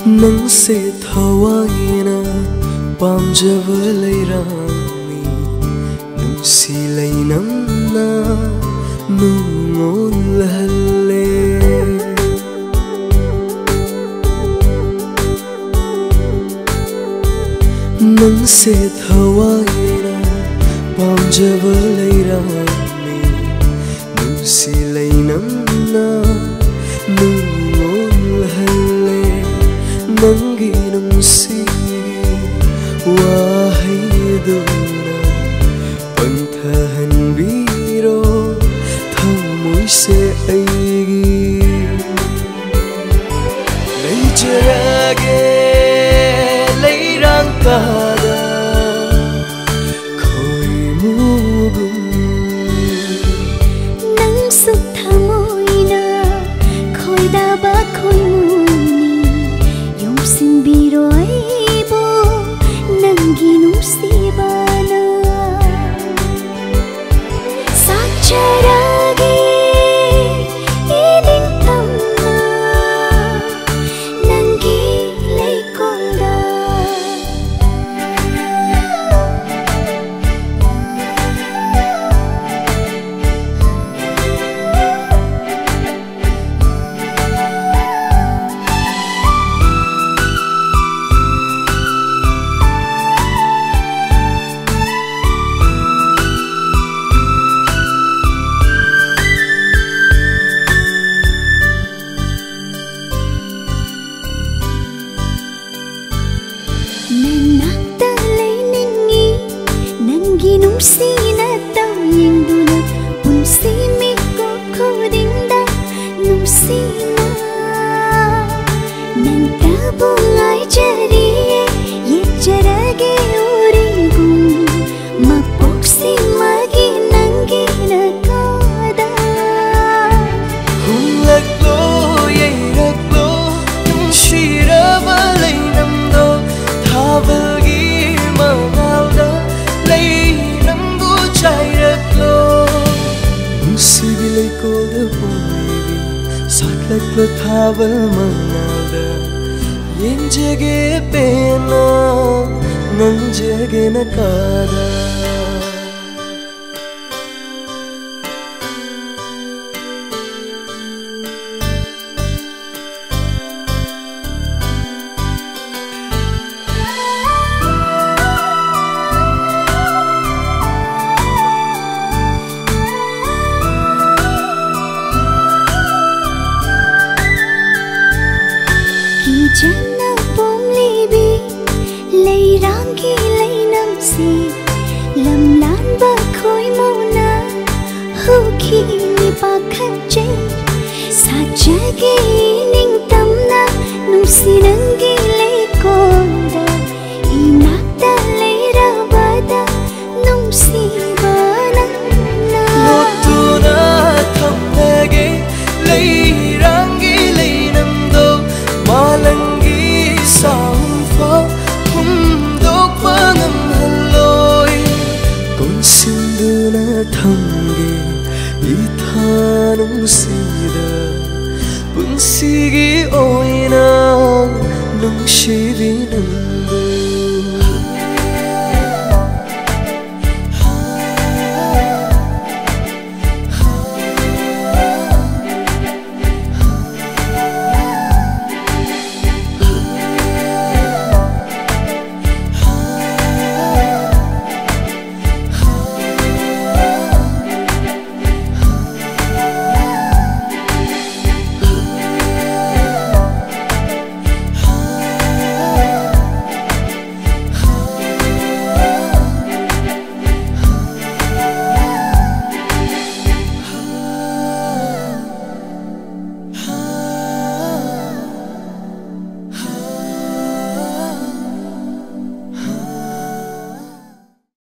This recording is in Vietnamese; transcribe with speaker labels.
Speaker 1: nang se thawangina pamjava leirami nusi leinamna nungol halle nang se thawangina pamjava leirami nusi leinamna nungol halle Nangi nungsigi wahayduna panthahanbiro thamoy se aigi leijarage leirang kada khoi mugum
Speaker 2: nang suk thamoyna khoi da ba khoi Biroibo nangi nusibana sacharage iling tamna nangi leikolda Nungsina tao yingduna punsi mi ko kodingda nungsina nang tabungai jariye ye jarage urigu mapoksi magi nangi nakada
Speaker 1: hunlaklo yeiraklo nungshira balai namdo thabagi mangalda Sibilay ko da pumili Satlaklo thabal manada Yen jage pena Nang jage nakada
Speaker 2: Jana pom libi leirangi leinamsi lam lan ba khoi mona huki ni pakhache sa jage ning tamna nungsi nang